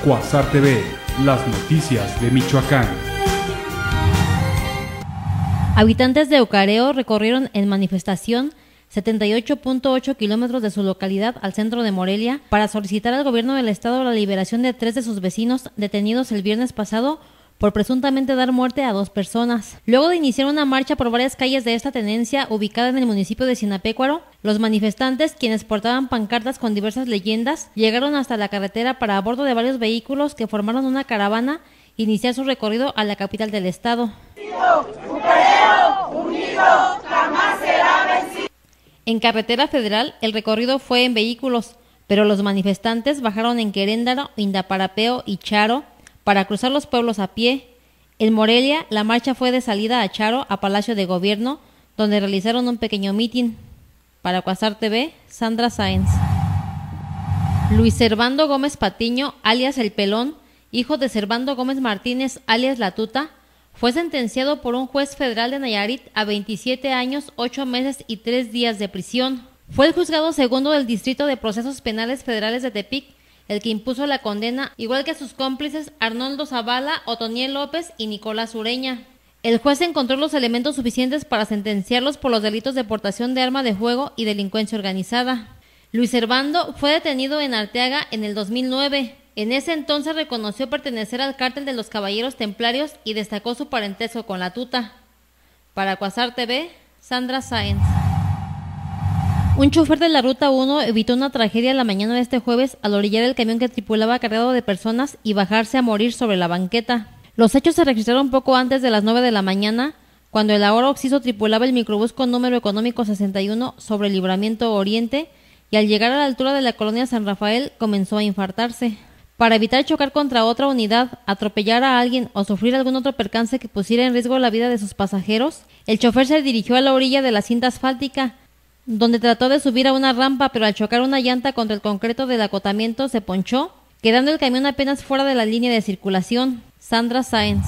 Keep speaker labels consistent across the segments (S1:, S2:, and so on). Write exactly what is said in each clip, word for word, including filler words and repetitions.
S1: Cuasar T V, las noticias de Michoacán.
S2: Habitantes de Eucareo recorrieron en manifestación setenta y ocho punto ocho kilómetros de su localidad al centro de Morelia para solicitar al gobierno del estado la liberación de tres de sus vecinos detenidos el viernes pasado por presuntamente dar muerte a dos personas. Luego de iniciar una marcha por varias calles de esta tenencia ubicada en el municipio de Sinapecuaro, los manifestantes, quienes portaban pancartas con diversas leyendas, llegaron hasta la carretera para, a bordo de varios vehículos que formaron una caravana, iniciar su recorrido a la capital del estado. En carretera federal, el recorrido fue en vehículos, pero los manifestantes bajaron en Queréndaro, Indaparapeo y Charo para cruzar los pueblos a pie. En Morelia, la marcha fue de salida a Charo, a Palacio de Gobierno, donde realizaron un pequeño mitin. Para Cuasar T V, Sandra Sáenz. Luis Servando Gómez Patiño, alias El Pelón, hijo de Servando Gómez Martínez, alias La Tuta, fue sentenciado por un juez federal de Nayarit a veintisiete años, ocho meses y tres días de prisión. Fue el juzgado segundo del Distrito de Procesos Penales Federales de Tepic el que impuso la condena, igual que a sus cómplices Arnoldo Zavala, Otoniel López y Nicolás Ureña. El juez encontró los elementos suficientes para sentenciarlos por los delitos de portación de arma de fuego y delincuencia organizada. Luis Servando fue detenido en Arteaga en el dos mil nueve. En ese entonces reconoció pertenecer al cártel de los Caballeros Templarios y destacó su parentesco con La Tuta. Para Cuasar T V, Sandra Sáenz. Un chofer de la Ruta uno evitó una tragedia la mañana de este jueves al orillar el camión que tripulaba cargado de personas y bajarse a morir sobre la banqueta. Los hechos se registraron poco antes de las nueve de la mañana, cuando el ahora occiso tripulaba el microbús con número económico sesenta y uno sobre Libramiento Oriente y al llegar a la altura de la colonia San Rafael comenzó a infartarse. Para evitar chocar contra otra unidad, atropellar a alguien o sufrir algún otro percance que pusiera en riesgo la vida de sus pasajeros, el chofer se dirigió a la orilla de la cinta asfáltica, donde trató de subir a una rampa, pero al chocar una llanta contra el concreto del acotamiento se ponchó, quedando el camión apenas fuera de la línea de circulación. Sandra Sáenz.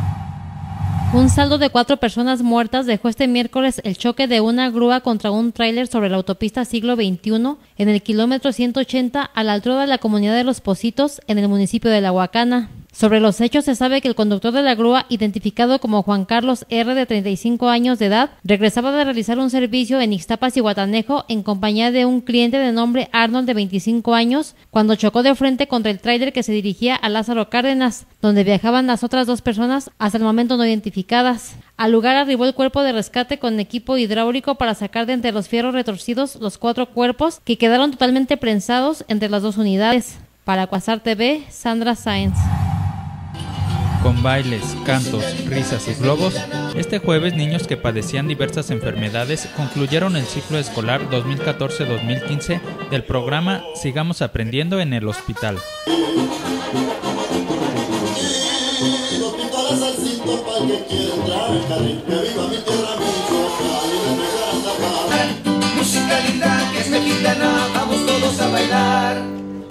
S2: Un saldo de cuatro personas muertas dejó este miércoles el choque de una grúa contra un tráiler sobre la autopista Siglo veintiuno en el kilómetro ciento ochenta a la altura de la comunidad de Los Pocitos en el municipio de La Huacana. Sobre los hechos se sabe que el conductor de la grúa, identificado como Juan Carlos R., de treinta y cinco años de edad, regresaba de realizar un servicio en Ixtapas y Guatanejo en compañía de un cliente de nombre Arnold, de veinticinco años, cuando chocó de frente contra el tráiler que se dirigía a Lázaro Cárdenas, donde viajaban las otras dos personas hasta el momento no identificadas. Al lugar arribó el cuerpo de rescate con equipo hidráulico para sacar de entre los fierros retorcidos los cuatro cuerpos que quedaron totalmente prensados entre las dos unidades. Para Cuasar T V, Sandra Sáenz.
S3: Con bailes, cantos, risas y globos, este jueves niños que padecían diversas enfermedades concluyeron el ciclo escolar dos mil catorce dos mil quince del programa Sigamos Aprendiendo en el Hospital.
S4: Musicalidad que es mexicana, vamos todos a bailar.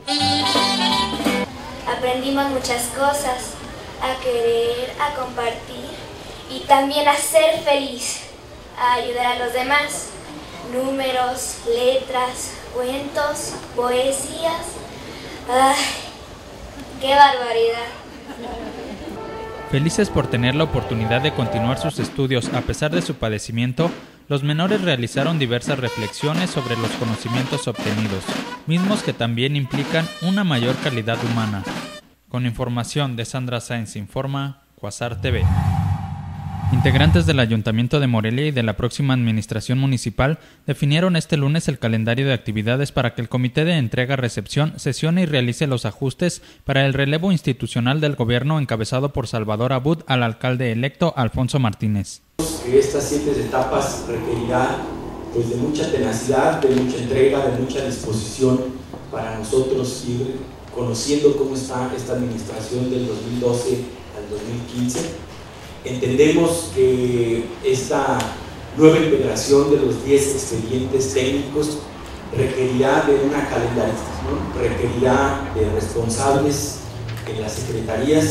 S5: Aprendimos muchas cosas, a querer, a compartir y también a ser feliz, a ayudar a los demás. Números, letras, cuentos, poesías. ¡Ay, qué barbaridad!
S3: Felices por tener la oportunidad de continuar sus estudios a pesar de su padecimiento, los menores realizaron diversas reflexiones sobre los conocimientos obtenidos, mismos que también implican una mayor calidad humana. Con información de Sandra Sáenz informa Cuasar T V. Integrantes del Ayuntamiento de Morelia y de la próxima Administración Municipal definieron este lunes el calendario de actividades para que el Comité de Entrega-Recepción sesione y realice los ajustes para el relevo institucional del gobierno encabezado por Salvador Abud al alcalde electo Alfonso Martínez.
S6: Que estas siete etapas requerirá pues, de mucha tenacidad, de mucha entrega, de mucha disposición para nosotros ir conociendo cómo está esta administración del dos mil doce al dos mil quince. Entendemos que esta nueva integración de los diez expedientes técnicos requerirá de una calendarización, requerirá de responsables en las secretarías.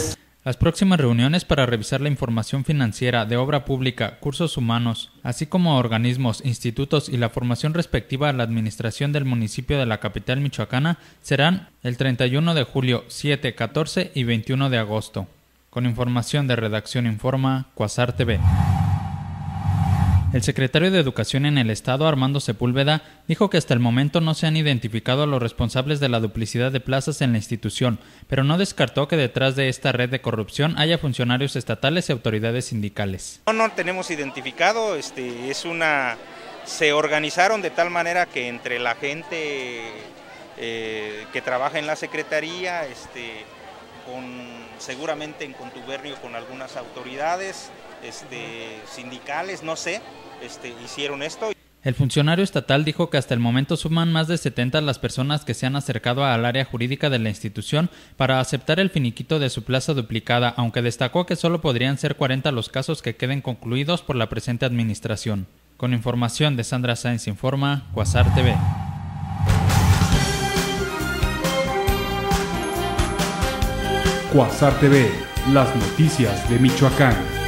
S3: Las próximas reuniones para revisar la información financiera de obra pública, cursos humanos, así como organismos, institutos y la formación respectiva a la administración del municipio de la capital michoacana serán el treinta y uno de julio, siete, catorce y veintiuno de agosto. Con información de Redacción Informa, Quasar T V. El secretario de Educación en el Estado, Armando Sepúlveda, dijo que hasta el momento no se han identificado a los responsables de la duplicidad de plazas en la institución, pero no descartó que detrás de esta red de corrupción haya funcionarios estatales y autoridades sindicales.
S7: No, no tenemos identificado, este, es una, se organizaron de tal manera que entre la gente eh, que trabaja en la secretaría, este, con, seguramente en contubernio con algunas autoridades, Este, sindicales, no sé, este, hicieron esto.
S3: El funcionario estatal dijo que hasta el momento suman más de setenta las personas que se han acercado al área jurídica de la institución para aceptar el finiquito de su plaza duplicada, aunque destacó que solo podrían ser cuarenta los casos que queden concluidos por la presente administración. Con información de Sandra Sáenz Informa, Quasar T V.
S1: Quasar T V, las noticias de Michoacán.